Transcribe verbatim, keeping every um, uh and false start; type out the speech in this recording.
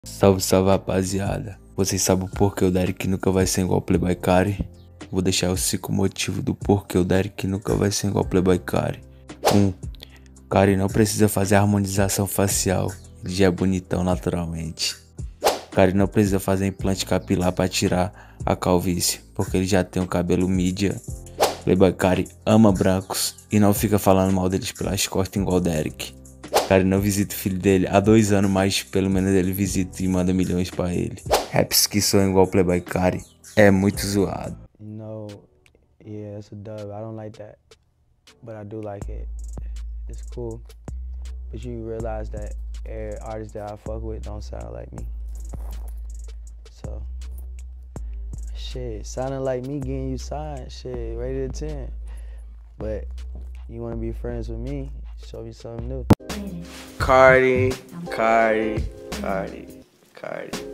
Salve, salve, rapaziada. Vocês sabem o porquê o Derek nunca vai ser igual o Playboi Carti? Vou deixar os cinco motivos do porquê o Derek nunca vai ser igual o Playboi Carti. um. Carti não precisa fazer harmonização facial, ele já é bonitão naturalmente. Carti não precisa fazer implante capilar para tirar a calvície, porque ele já tem um cabelo mídia. Playboi Carti ama brancos e não fica falando mal deles pelas costas igual o Derek. Carti não visita o filho dele há dois anos, mas pelo menos ele visita e manda milhões pra ele. Raps que são igual o Playboi Carti é muito zoado. You know, yeah, it's a dub. I don't like that, but I do like it. It's cool, but you realize that every artist that I fuck with don't sound like me. So, shit, sounding like me getting you signed, shit, rated a ten. But you wanna be friends with me, show me something new. Carti, Carti, Carti, Carti.